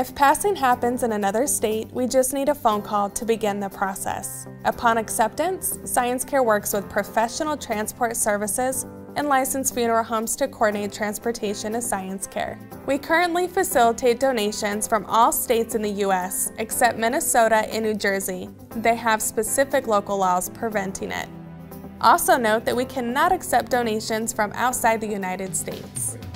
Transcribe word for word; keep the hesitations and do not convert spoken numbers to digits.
If passing happens in another state, we just need a phone call to begin the process. Upon acceptance, ScienceCare works with professional transport services and licensed funeral homes to coordinate transportation to ScienceCare. We currently facilitate donations from all states in the U S except Minnesota and New Jersey. They have specific local laws preventing it. Also note that we cannot accept donations from outside the United States.